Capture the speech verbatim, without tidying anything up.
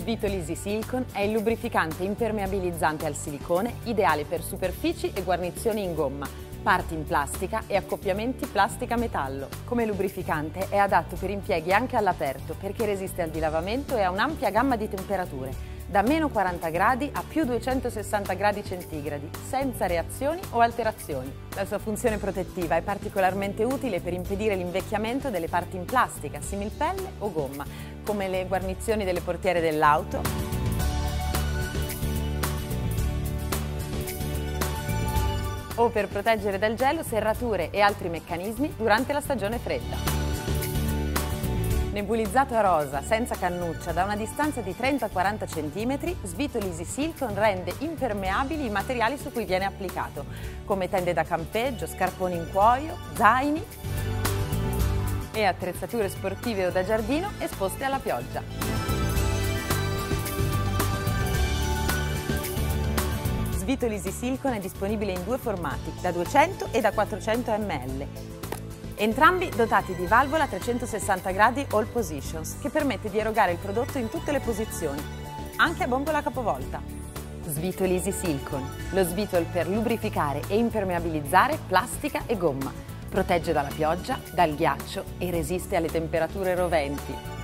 Svitol Easy Silicone è il lubrificante impermeabilizzante al silicone ideale per superfici e guarnizioni in gomma, parti in plastica e accoppiamenti plastica-metallo. Come lubrificante è adatto per impieghi anche all'aperto perché resiste al dilavamento e ha un'ampia gamma di temperature, da meno quaranta gradi a più duecentosessanta gradi centigradi, senza reazioni o alterazioni. La sua funzione protettiva è particolarmente utile per impedire l'invecchiamento delle parti in plastica, similpelle o gomma, come le guarnizioni delle portiere dell'auto, o per proteggere dal gelo serrature e altri meccanismi durante la stagione fredda. Nebulizzato a rosa, senza cannuccia, da una distanza di trenta quaranta centimetri, Svitol Easy Silicone rende impermeabili i materiali su cui viene applicato, come tende da campeggio, scarponi in cuoio, zaini e attrezzature sportive o da giardino esposte alla pioggia. Svitol Easy Silicone è disponibile in due formati, da duecento e da quattrocento millilitri. Entrambi dotati di valvola a trecentosessanta gradi All Positions, che permette di erogare il prodotto in tutte le posizioni, anche a bombola capovolta. Svitol Easy Silicone, lo svitol per lubrificare e impermeabilizzare plastica e gomma. Protegge dalla pioggia, dal ghiaccio e resiste alle temperature roventi.